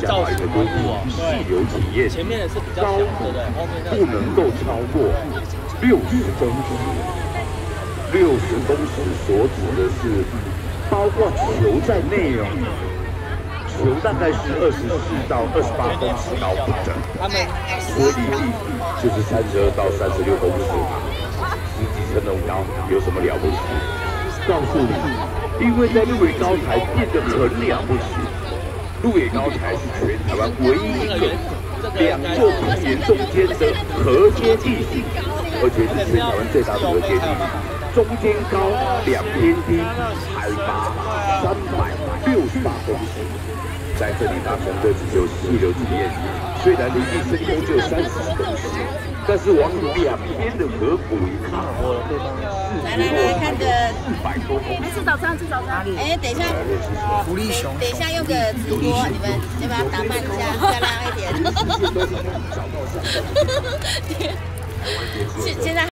家法院的规定，细流体验高度不能够超过60公尺。60公尺所指的是包括球在内哦，球大概是24到28公尺高不等，所以就是32到36公尺，十几层楼高，有什么了不起？告诉你，因为在鹿野高台变得很了不起。鹿野高台是全台湾唯一一个2座公园中间的河阶地形，而且是全台湾最大的河阶地形，中间高，2边低，海拔368公尺。在这里搭乘的只有细流体验，虽然离地深空只有30公尺，但是往2边的河谷一看， 来看个 400多公尺。 吃早餐，吃早餐。哎，等一下， 福利熊， 等一下用个直播，你们要不要打扮一下，漂亮一点？现在。